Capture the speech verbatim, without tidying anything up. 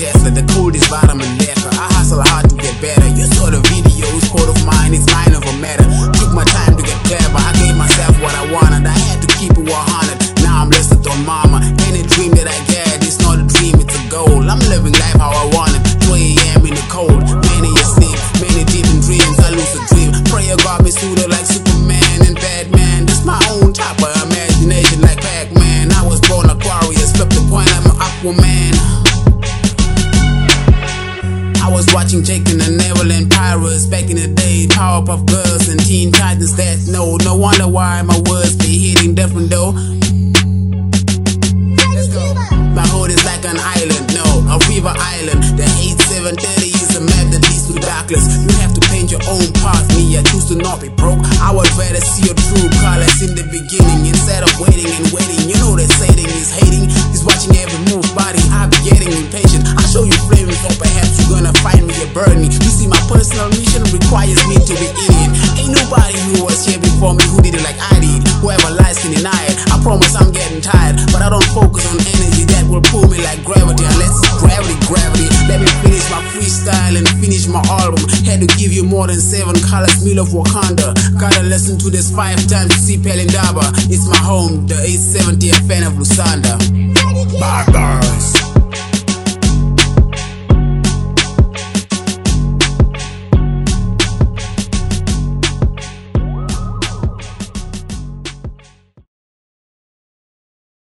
Tesla, the coldest vitamin letter. I hustle hard to get better. You saw the videos, quote of mine, it's mine of a matter. Took my time to get clever, I gave myself what I wanted. I had to keep it one hundred, now I'm listed on mama. Any dream that I get, it's not a dream, it's a goal. I'm living life how I want it, two A M in the cold. Many asleep, many deep in dreams, I lose a dream. Prayer got me suited like Superman and Batman. That's my own type of imagination like Pac-Man. I was born Aquarius, flip the coin, I'm an Aquaman. I was watching Jake and the Neverland Pirates back in the day, Powerpuff Girls and Teen Titans that know. No wonder why my words be hitting different though. Let's go. My hood is like an island, no, a river island. The eight seven thirty is a map that leads to darkness. You have to paint your own path, me I choose to not be broke. I would rather see your true colors in the beginning instead of waiting and waiting. You know that saying is hating, is watching every move body. I be getting impatient. I show you flames, so perhaps you're gonna find me a burden. You see, my personal mission requires me to be in. Ain't nobody who was here before me who did it like I did. Whoever lies can deny it. I promise I'm getting tired, but I don't focus on energy that will pull me like gravity. Unless it's gravity, gravity. Let me finish my freestyle and finish my album. Had to give you more than seven colors, meal of Wakanda. Gotta listen to this five times to see Pelindaba. It's my home, the eight seventy fan of Lusanda. Bye bye.